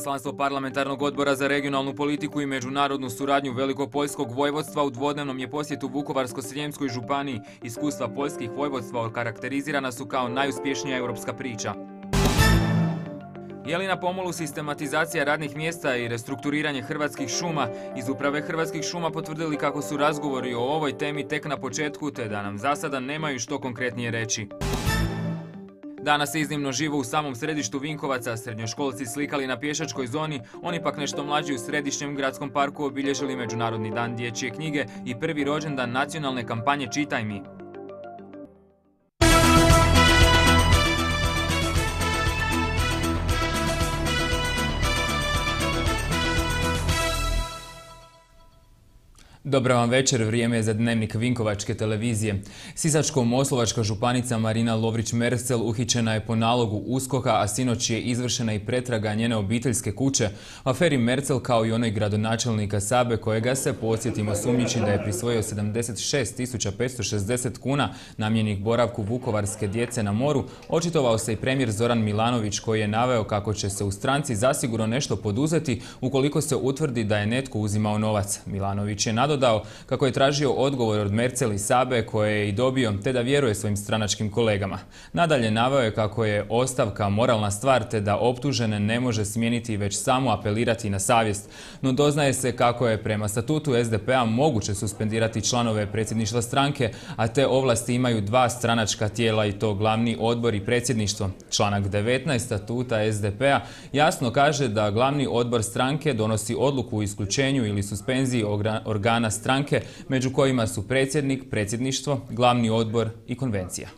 Izaslanstvo parlamentarnog odbora za regionalnu politiku i međunarodnu suradnju Velikopoljskog vojvodstva u dvodnevnom je posjetu Vukovarsko-srijemskoj županiji. Iskustva poljskih vojvodstva okarakterizirana su kao najuspješnija europska priča. Je li na pomolu sistematizacija radnih mjesta i restrukturiranje Hrvatskih šuma? Iz uprave Hrvatskih šuma potvrdili kako su razgovori o ovoj temi tek na početku, te da nam za sada nemaju što konkretnije reći. Danas je iznimno živo u samom središtu Vinkovaca, srednjoškolci slikali na pješačkoj zoni, oni pak nešto mlađi u središnjem gradskom parku obilježili Međunarodni dan dječje knjige i prvi rođendan nacionalne kampanje Čitaj mi. Dobar vam večer, vrijeme je za dnevnik Vinkovačke televizije. Sisačko-moslavačka županica Marina Lovrić-Merzel uhićena je po nalogu USKOK-a, a sinoć je izvršena i pretraga njene obiteljske kuće. U aferi Merzel, kao i onoj gradonačelnika Sabe, kojega se, podsjetimo, sumnjiči da je prisvojio 76.560 kuna namijenjenih boravku vukovarske djece na moru, očitovao se i premijer Zoran Milanović, koji je naveo kako će se u stranci zasigurno nešto poduzeti ukoliko se utvrdi da je netko uzimao novac. Milanović je nadodao kako je tražio odgovor od Merzel i Sabe, koje je i dobio, te da vjeruje svojim stranačkim kolegama. Nadalje naveo je kako je ostavka moralna stvar, te da optužene ne može smijeniti, već samo apelirati na savjest. No doznaje se kako je prema statutu SDP-a moguće suspendirati članove predsjedništva stranke, a te ovlasti imaju dva stranačka tijela, i to glavni odbor i predsjedništvo. Članak 19 statuta SDP-a jasno kaže da glavni odbor stranke donosi odluku o isključenju ili suspenziji organa stranke, među kojima su predsjednik, predsjedništvo, glavni odbor i konvencija.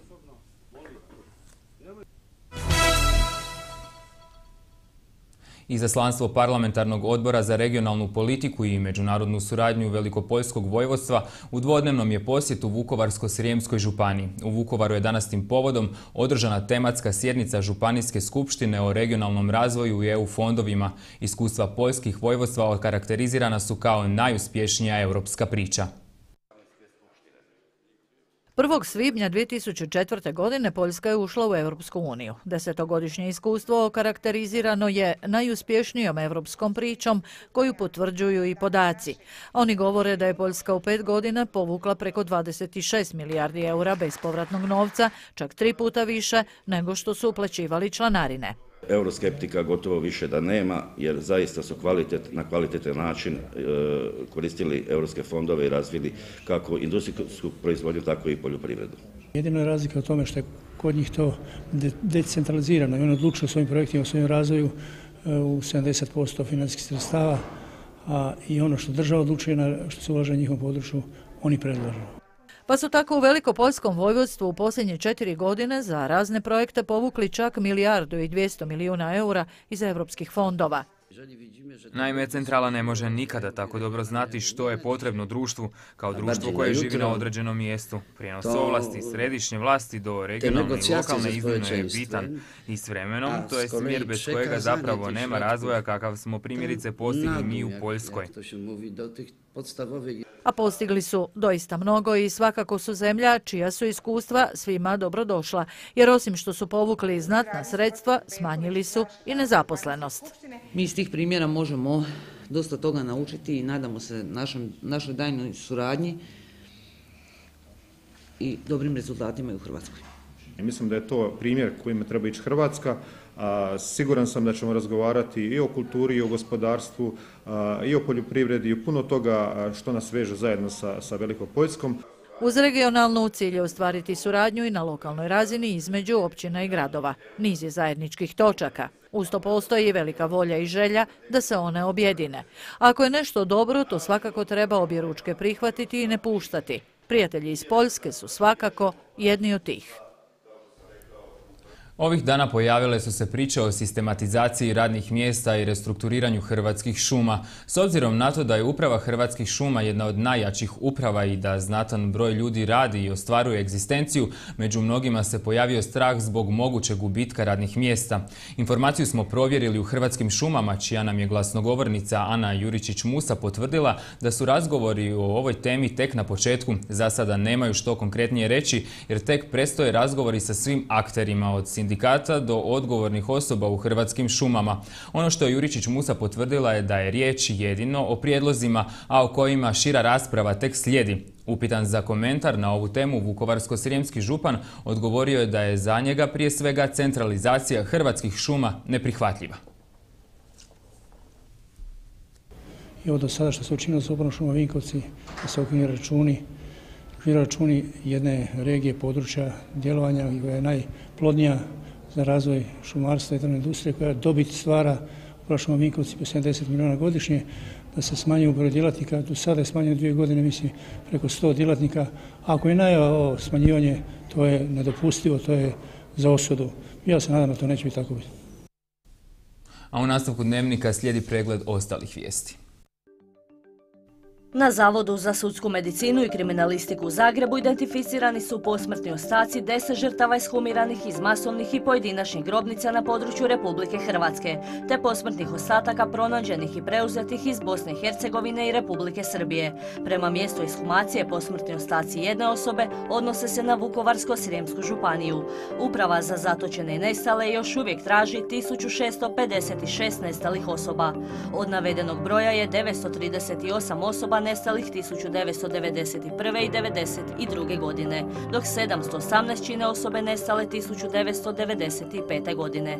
Izaslanstvo parlamentarnog odbora za regionalnu politiku i međunarodnu suradnju Velikopoljskog vojvodstva u dvodnevnom je posjetu Vukovarsko-srijemskoj županiji. U Vukovaru je danas tim povodom održana tematska sjednica Županijske skupštine o regionalnom razvoju i EU fondovima. Iskustva poljskih vojvodstva okarakterizirana su kao najuspješnija europska priča. 1. svibnja 2004. godine Poljska je ušla u Europsku uniju. 10-godišnje iskustvo okarakterizirano je najuspješnijom europskom pričom koju potvrđuju i podaci. Oni govore da je Poljska u 5 godina povukla preko 26 milijardi eura bespovratnog novca, čak 3 puta više nego što su uplaćivali članarine. Euroskeptika gotovo više da nema, jer zaista su na kvalitetan način koristili europske fondove i razvili kako industrijsku proizvodnju, tako i poljoprivredu. Jedino je razlika u tome što je kod njih to decentralizirano i oni odlučuju o svojim projektima, o svojom razvoju u 70% financijskih sredstava, a i ono što država odlučuje, što se ulaže na njihovom području, oni predlažu. Pa su tako u Velikopoljskom vojvodstvu u posljednje 4 godine za razne projekte povukli čak 1,2 milijarde eura iz europskih fondova. Naime, centrala ne može nikada tako dobro znati što je potrebno društvu, kao društvo koje živi na određenom mjestu. Prijenos ovlasti središnje vlasti do regionalne i lokalne iznimno je bitan i s vremenom, to je smjer bez kojega zapravo nema razvoja kakav smo primjerice postigli mi u Poljskoj. A postigli su doista mnogo i svakako su zemlja čija su iskustva svima dobrodošla, jer osim što su povukli znatna sredstva, smanjili su i nezaposlenost. Mi iz tih primjera možemo dosta toga naučiti i nadamo se našoj daljnjoj suradnji i dobrim rezultatima i u Hrvatskoj. Mislim da je to primjer kojima treba ići Hrvatska. Siguran sam da ćemo razgovarati i o kulturi, i o gospodarstvu, i o poljoprivredi, i o puno toga što nas veže zajedno sa Velikopoljskom. Uz regionalnu cilj je ostvariti suradnju i na lokalnoj razini između općina i gradova. Niz je zajedničkih točaka. Uz to postoji i velika volja i želja da se one objedine. Ako je nešto dobro, to svakako treba objeručke prihvatiti i ne puštati. Prijatelji iz Poljske su svakako jedni od tih. Ovih dana pojavile su se priče o sistematizaciji radnih mjesta i restrukturiranju Hrvatskih šuma. S obzirom na to da je uprava Hrvatskih šuma jedna od najjačih uprava i da znatan broj ljudi radi i ostvaruje egzistenciju, među mnogima se pojavio strah zbog mogućeg gubitka radnih mjesta. Informaciju smo provjerili u Hrvatskim šumama, čija nam je glasnogovornica Ana Juričić-Musa potvrdila da su razgovori o ovoj temi tek na početku. Za sada nemaju što konkretnije reći, jer tek predstoje razgovori sa svim akterima od sindikata sindikata do odgovornih osoba u Hrvatskim šumama. Ono što je Juričić Musa potvrdila je da je riječ jedino o prijedlozima, a o kojima šira rasprava tek slijedi. Upitan za komentar na ovu temu, vukovarsko-srijemski župan odgovorio je da je za njega prije svega centralizacija Hrvatskih šuma neprihvatljiva. I ovo do sada što se učinilo sa upravom šuma Vinkovci, da se ukinu računi jedne regije područja djelovanja koja je najplodnija za razvoj šumarstva i drvne industrije, koja dobit stvara uprava šuma Vinkovci po 70 milijuna godišnje, da se smanjuje broj djelatnika. Do sada je smanjeno 2 godine, mislim, preko 100 djelatnika. Ako je najava ovo smanjivanje, to je nedopustivo, to je za osudu. Ja se nadam da to neće biti tako biti. A u nastavku dnevnika slijedi pregled ostalih vijesti. Na Zavodu za sudsku medicinu i kriminalistiku u Zagrebu identificirani su posmrtni ostaci 10 žrtava ishumiranih iz masovnih i pojedinačnih grobnica na području Republike Hrvatske, te posmrtnih ostataka pronađenih i preuzetih iz Bosne i Hercegovine i Republike Srbije. Prema mjestu ishumacije posmrtni ostaci jedne osobe odnose se na Vukovarsko-srijemsku županiju. Uprava za zatočene i nestale još uvijek traži 1656 nestalih osoba. Od navedenog broja je 938 osoba nestalih 1991. i 1992. godine, dok 718 čine osobe nestale 1995. godine.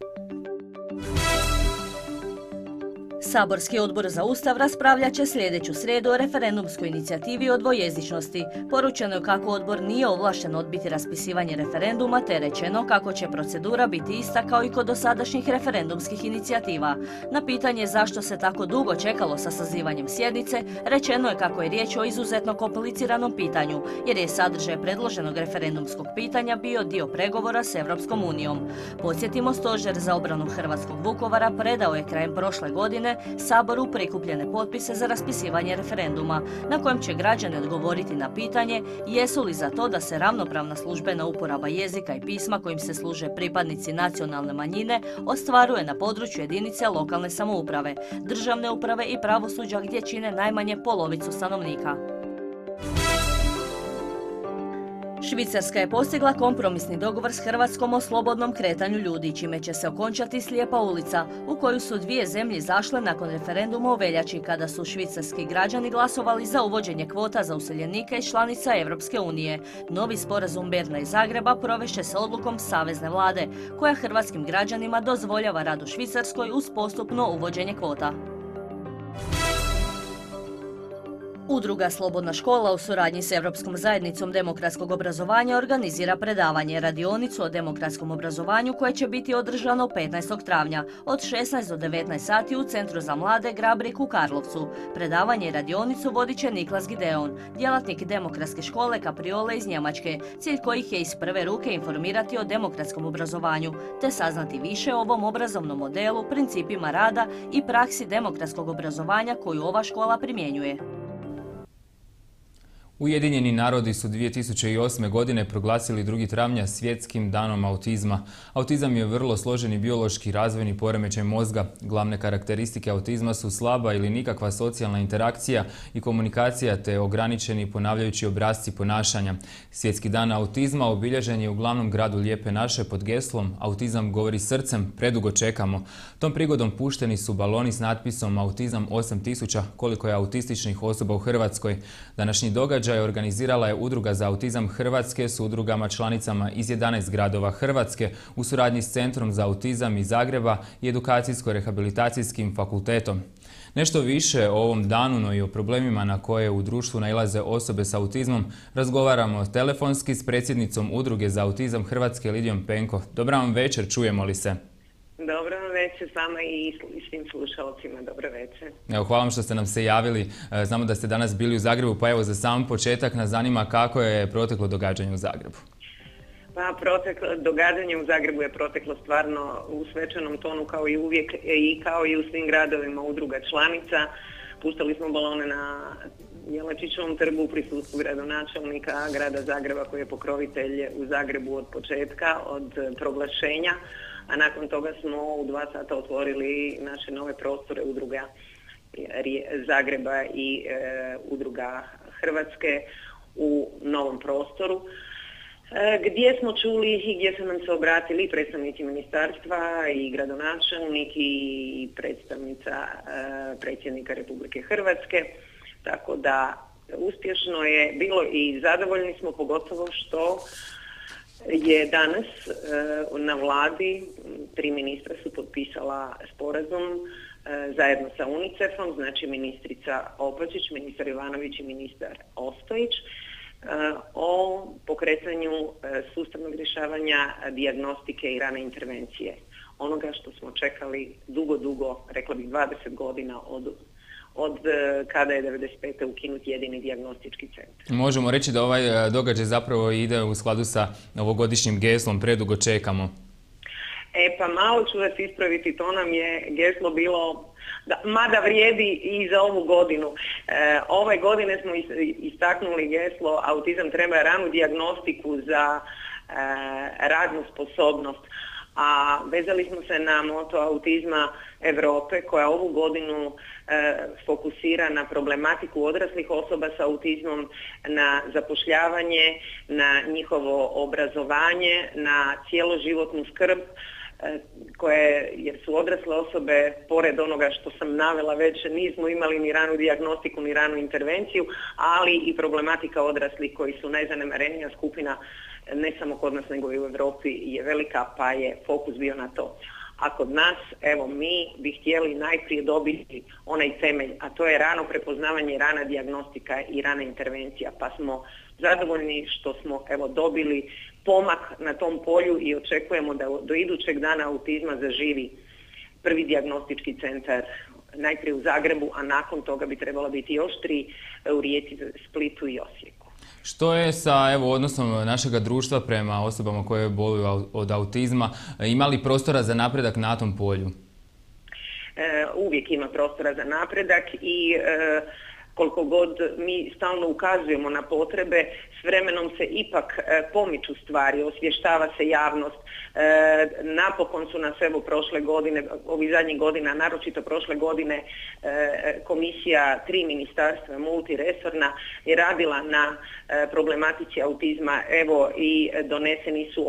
Saborski odbor za Ustav raspravljat će sljedeću srijedu o referendumskoj inicijativi o dvojezičnosti. Poručeno je kako odbor nije ovlašten odbiti raspisivanje referenduma, te rečeno kako će procedura biti ista kao i kod dosadašnjih referendumskih inicijativa. Na pitanje zašto se tako dugo čekalo sa sazivanjem sjednice, rečeno je kako je riječ o izuzetno kompliciranom pitanju, jer je sadržaj predloženog referendumskog pitanja bio dio pregovora s Europskom unijom. Podsjetimo, Stožer za obranu hrvatskog Vukovara predao je krajem prošle godine Saboru prikupljene potpise za raspisivanje referenduma, na kojem će građani odgovoriti na pitanje jesu li za to da se ravnopravna službena uporaba jezika i pisma kojim se služe pripadnici nacionalne manjine ostvaruje na području jedinice lokalne samouprave, državne uprave i pravosuđa gdje čine najmanje polovicu stanovnika. Švicarska je postigla kompromisni dogovor s Hrvatskom o slobodnom kretanju ljudi, čime će se okončati slijepa ulica u koju su dvije zemlje zašle nakon referenduma u veljači, kada su švicarski građani glasovali za uvođenje kvota za useljenike iz članica Europske unije. Novi sporazum Berna i Zagreba provešće se odlukom savezne vlade, koja hrvatskim građanima dozvoljava rad u Švicarskoj uz postupno uvođenje kvota. Udruga Slobodna škola u suradnji s Europskom zajednicom demokratskog obrazovanja organizira predavanje, radionicu o demokratskom obrazovanju koje će biti održano 15. travnja od 16 do 19 sati u Centru za mlade Grabrik u Karlovcu. Predavanje i radionicu vodit će Niklas Gideon, djelatnik demokratske škole Kapriole iz Njemačke, cilj kojih je iz prve ruke informirati o demokratskom obrazovanju, te saznati više o ovom obrazovnom modelu, principima rada i praksi demokratskog obrazovanja koju ova škola primjenjuje. Ujedinjeni narodi su 2008. godine proglasili 2. travnja svjetskim danom autizma. Autizam je vrlo složeni biološki razvojni poremećaj mozga. Glavne karakteristike autizma su slaba ili nikakva socijalna interakcija i komunikacija te ograničeni ponavljajući obrasci ponašanja. Svjetski dan autizma obilježen je u glavnom gradu Lijepe naše pod geslom "Autizam govori srcem, predugo čekamo". Tom prigodom pušteni su baloni s natpisom "Autizam 8000", koliko je autističnih osoba u Hrvatskoj. Današnji događaj organizirala je Udruga za autizam Hrvatske s udrugama članicama iz 11 gradova Hrvatske u suradnji s Centrom za autizam iz Zagreba i Edukacijsko-rehabilitacijskim fakultetom. Nešto više o ovom danu, no i o problemima na koje u društvu nailaze osobe s autizmom, razgovaramo telefonski s predsjednicom Udruge za autizam Hrvatske Lidijom Penko. Dobar vam večer, čujemo li se? Dobro večer sama i svim slušalcima, dobro večer. Evo, hvala vam što ste nam se javili. Znamo da ste danas bili u Zagrebu, pa evo za sam početak nas zanima kako je proteklo događanje u Zagrebu. Pa događanje u Zagrebu je proteklo stvarno u svečanom tonu kao i uvijek i kao i u svim gradovima udruga članica. Puštali smo balone na Jelačićevom trgu u prisustvu gradonačelnika grada Zagreba koji je pokrovitelj u Zagrebu od početka, od proglašenja. A nakon toga smo u 2 sata otvorili naše nove prostore udruga Zagreba i udruga Hrvatske u novom prostoru. gdje smo čuli i gdje su nam se obratili i predstavnici ministarstva i gradonačelnik i predstavnica predsjednika Republike Hrvatske. Tako da uspješno je bilo i zadovoljni smo, pogotovo što je danas na vladi 3 ministra su potpisala sporazum zajedno sa UNICEF-om, znači ministrica Opačić, ministar Jovanović i ministar Ostojić, o pokretanju sustavnog rješavanja dijagnostike i rane intervencije. Onoga što smo čekali dugo, rekla bih 20 godina od kada je 95. ukinut jedini dijagnostički centar. Možemo reći da ovaj događaj zapravo ide u skladu sa ovogodišnjim geslom "Predugo čekamo". Pa malo ću vas ispraviti, to nam je geslo bilo, mada vrijedi i za ovu godinu. Ove godine smo istaknuli geslo "Autizam treba ranu dijagnostiku za radnu sposobnost", a vezali smo se na moto Autizma Europe koja ovu godinu fokusira na problematiku odraslih osoba sa autizmom, na zapošljavanje, na njihovo obrazovanje, na cjeloživotnu skrb, jer su odrasle osobe, pored onoga što sam navela već, nismo imali ni ranu dijagnostiku ni ranu intervenciju, ali i problematika odraslih koji su najzanemarenija skupina ne samo kod nas nego i u Europi je velika, pa je fokus bio na to. A kod nas, evo, mi bi htjeli najprije dobiti onaj temelj, a to je rano prepoznavanje, rana dijagnostika i rana intervencija, pa smo zadovoljni što smo dobili pomak na tom polju i očekujemo da do idućeg dana autizma zaživi prvi dijagnostički centar najprije u Zagrebu, a nakon toga bi trebalo biti još 3 u Rijeci, Splitu i Osijeku. Što je sa odnosom našega društva prema osobama koje boluju od autizma? Ima li prostora za napredak na tom polju? Uvijek ima prostora za napredak i koliko god mi stalno ukazujemo na potrebe, s vremenom se ipak pomiču stvari, osvještava se javnost. Napokon su nas prošle godine, ovih zadnjih godina, naročito prošle godine, komisija 3 ministarstva multiresorna je radila na problematici autizma. Evo i doneseni su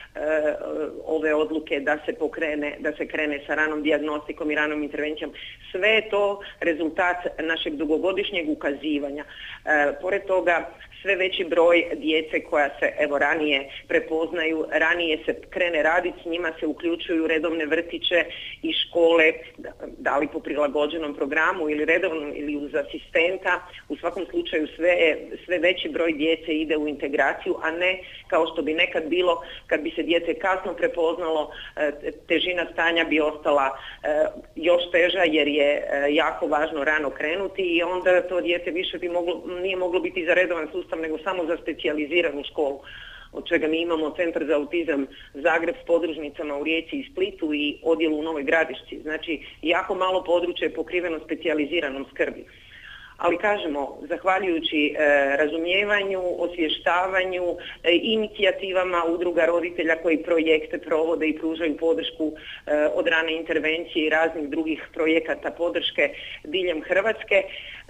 ove odluke da se krene sa ranom dijagnostikom i ranom intervencijom. Sve je to rezultat našeg dugogodišnjeg ukazivanja. Pored toga, sve veći broj djece koja se ranije prepoznaju, ranije se krene raditi, s njima se uključuju redovne vrtiće i škole, da li po prilagođenom programu ili redovno ili uz asistenta. U svakom slučaju sve veći broj djece ide u integraciju, a ne kao što bi nekad bilo kad bi se dijete kasno prepoznalo, težina stanja bi ostala još teža jer je jako važno rano krenuti i onda to dijete više nije moglo biti za redovan sustav nego samo za specijaliziranu školu, od čega mi imamo Centar za autizam Zagreb s podružnicama u Rijeci i Splitu i odjelu u Novoj Gradišci. Znači, jako malo područje je pokriveno specijaliziranom skrbi. Ali kažemo, zahvaljujući razumijevanju, osvještavanju, inicijativama udruga roditelja koji projekte provode i pružaju podršku od rane intervencije i raznih drugih projekata podrške diljem Hrvatske,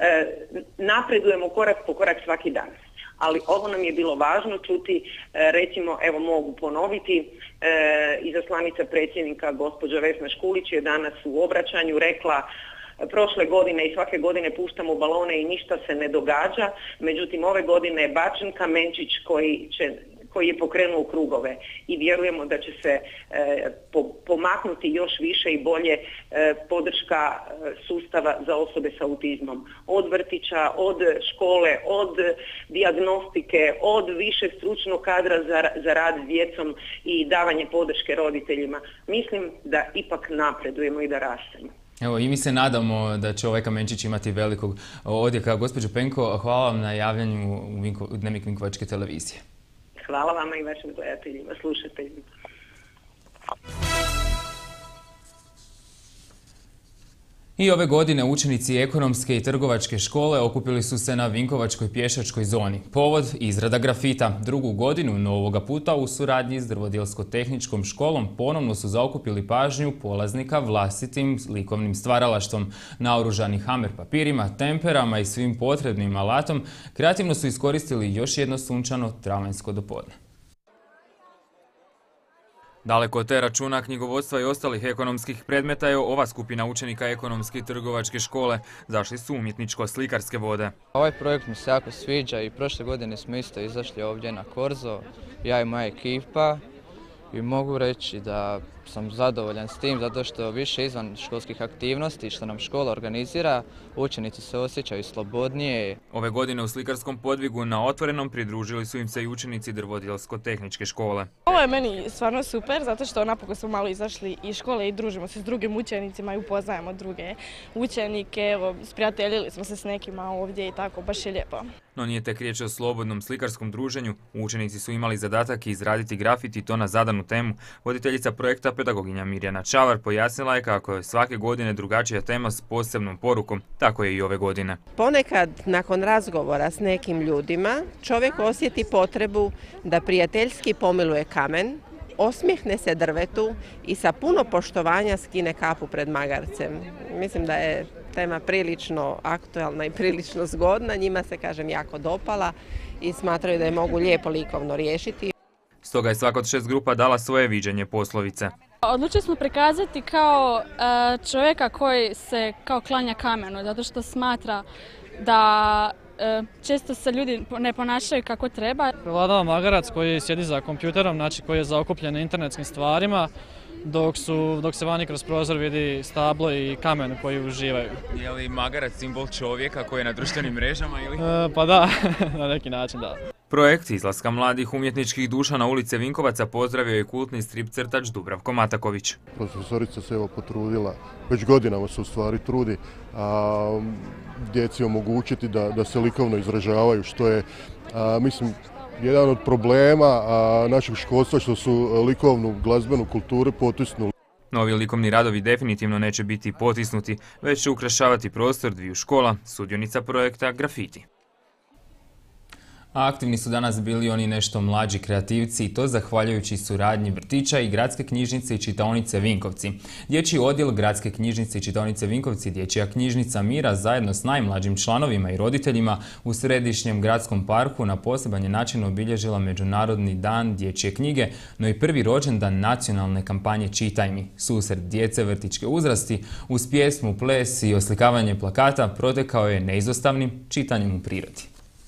napredujemo korak po korak svaki dan. Ali ovo nam je bilo važno čuti, recimo, evo mogu ponoviti, izaslanica predsjednika gospođa Vesna Škulić je danas u obraćanju rekla: prošle godine i svake godine puštamo balone i ništa se ne događa, međutim ove godine je bačen kamenčić koji je pokrenuo krugove i vjerujemo da će se pomaknuti još više i bolje podrška sustava za osobe sa autizmom. Od vrtića, od škole, od dijagnostike, od više stručnog kadra za rad s djecom i davanje podrške roditeljima. Mislim da ipak napredujemo i da rastemo. Evo, i mi se nadamo da će ovaj kamenčić imati velikog odjeka. Gospođo Penko, hvala vam na javljanju u Dnevnik Vinkovačke televizije. Hvala vama i vašim gledateljima, slušateljima. I ove godine učenici ekonomske i trgovačke škole okupili su se na Vinkovačkoj pješačkoj zoni. Povod: izrada grafita. Drugu godinu novoga puta u suradnji s Drvodjelsko-tehničkom školom ponovno su zaokupili pažnju polaznika vlastitim likovnim stvaralaštvom. Naoružani hamer papirima, temperama i svim potrebnim alatom, kreativno su iskoristili još jedno sunčano travanjsko dopodne. Daleko od te računa, knjigovodstva i ostalih ekonomskih predmeta je ova skupina učenika ekonomske i trgovačke škole. Zašli su umjetničko-slikarske vode. Ovaj projekt mi se jako sviđa i prošle godine smo isto izašli ovdje na Korzo, ja i moja ekipa, i mogu reći da sam zadovoljan s tim zato što više izvan školskih aktivnosti što nam škola organizira, učenici se osjećaju slobodnije. Ove godine u slikarskom podvigu na Otvorenom pridružili su im se i učenici Drvodjelsko-tehničke škole. Ovo je meni stvarno super zato što napokon smo malo izašli iz škole i družimo se s drugim učenicima i upoznajemo druge učenike. Evo, sprijateljili smo se s nekima ovdje i tako, baš je lijepo. No nije tek riječ o slobodnom slikarskom druženju. Učenici su imali zadatak izraditi grafiti, to na zadanu temu. Voditeljica projekta, pedagoginja Mirjana Čavar, pojasnila je kako je svake godine drugačija tema s posebnom porukom. Tako je i ove godine. Ponekad nakon razgovora s nekim ljudima čovjek osjeti potrebu da prijateljski pomiluje kamen, osmijehne se drvetu i sa puno poštovanja skine kapu pred magarcem. Mislim da je tema prilično aktualna i prilično zgodna, njima se, kažem, jako dopala i smatraju da je mogu lijepo likovno riješiti. Stoga je svaka od 6 grupa dala svoje viđenje poslovice. Odlučili smo prikazati kao čovjeka koji se kao klanja kamenu, zato što smatra da često se ljudi ne ponašaju kako treba. Prevladava magarac koji sjedi za kompjuterom, znači koji je zaokupljen internetskim stvarima, dok se vani kroz prozor vidi stablo i kamen koji uživaju. Je li magarac simbol čovjeka koji je na društvenim mrežama ili? Pa da, na neki način da. Projekt izlaska mladih umjetničkih duša na ulice Vinkovaca pozdravio je kultni strip crtač Dubravko Mataković. Profesorica se evo potrudila, već godinama se u stvari trudi djeci omogućiti da se likovno izražavaju, što je, mislim, jedan od problema našeg školstva, što su likovnu glazbenu kulturu potisnuli. Novi likovni radovi definitivno neće biti potisnuti, već će ukrašavati prostor dviju škola, sudionica projekta Grafiti. A aktivni su danas bili oni nešto mlađi kreativci i to zahvaljujući suradnji vrtića i Gradske knjižnice i čitaonice Vinkovci. Dječji odjel Gradske knjižnice i čitaonice Vinkovci, Dječja knjižnica Mira zajedno s najmlađim članovima i roditeljima u središnjem gradskom parku na poseban je način obilježila Međunarodni dan dječje knjige, no i prvi rođendan nacionalne kampanje Čitaj mi. Susret djece vrtićke uzrasti uz pjesmu, ples i oslikavanje plakata protekao je neizostavnim čitanjem u prirodi.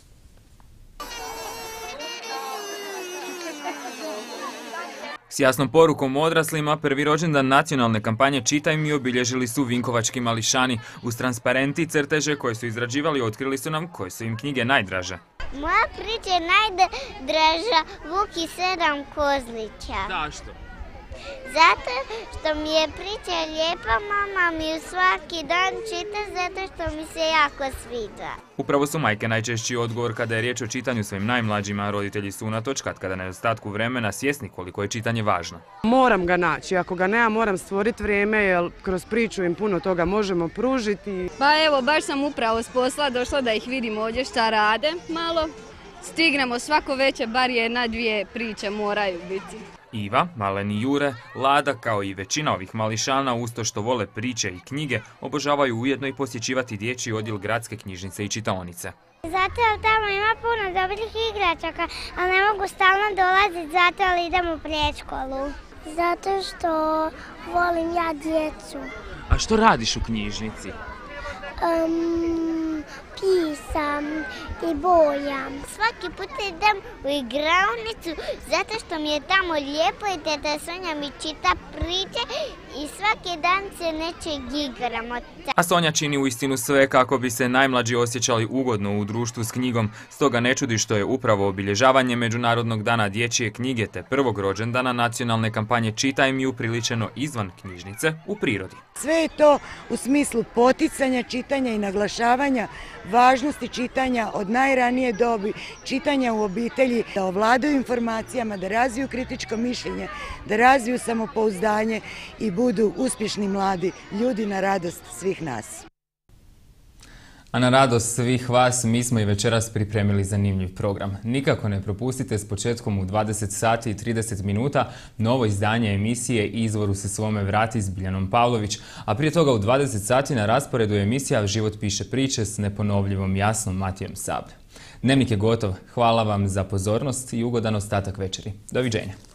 S jasnom porukom odraslima, prvi rođendan nacionalne kampanje Čitaj mi obilježili su vinkovački mališani. Uz transparenti i crteže koje su izrađivali otkrili su nam koje su im knjige najdraže. Moja priča je najdraža Vuk i 7 kozlića. Zašto? Zato što mi je priča lijepa, mama mi ju svaki dan čita zato što mi se jako sviđa. Upravo su majke najčešći odgovor kada je riječ o čitanju svojim najmlađima, roditelji su unatoč katkada na nedostatku vremena svjesni koliko je čitanje važno. Moram ga naći, ako ga nema moram stvoriti vrijeme jer kroz priču im puno toga možemo pružiti. Pa evo, baš sam upravo s posla došla da ih vidim ovdje šta rade malo. Stignemo svako večer, bar 1-2 priče moraju biti. Iva, maleni Jure, Lada kao i većina ovih mališana uz to što vole priče i knjige obožavaju ujedno i posjećivati dječji odjel Gradske knjižnice i čitaonice. Zato tamo ima puno dobrih igračaka, ali ne mogu stalno dolaziti zato ali idem u predškolu. Zato što volim ja djecu. A što radiš u knjižnici? Pisam i bojam. Svaki put idem u igraonicu zato što mi je tamo lijepo i teta Sonja mi čita priče i svaki dan se nečeg igramo. A Sonja čini uistinu sve kako bi se najmlađi osjećali ugodno u društvu s knjigom. Stoga ne čudi što je upravo obilježavanje Međunarodnog dana dječje knjige te prvog rođendana nacionalne kampanje Čitaj mi upriličeno izvan knjižnice u prirodi. Sve je to u smislu poticanja čitanja i naglašavanja važnosti čitanja od najranije dobi, čitanja u obitelji, da ovladaju informacijama, da razviju kritičko mišljenje, da razviju samopouzdanje i budu uspješni mladi ljudi na radost svih nas. A na radost svih vas, mi smo i večeras pripremili zanimljiv program. Nikako ne propustite s početkom u 20 sati i 30 minuta novo izdanje emisije Izvoru se svome vrati s Biljanom Pavlović, a prije toga u 20 sati na rasporedu je emisija Život piše priče s neponovljivom Jasnom Matijom Sabre. Dnevnik je gotov. Hvala vam za pozornost i ugodan ostatak večeri. Doviđenja.